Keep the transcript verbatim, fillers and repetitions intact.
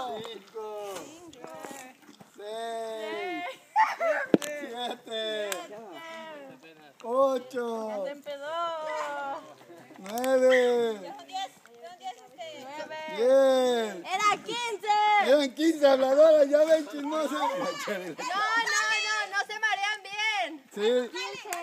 cinco, seis, siete, ocho, nueve, diez. Era quince. Eran quince habladoras, ya ven chismosas. No, no, no, no se marean bien. Sí. quince.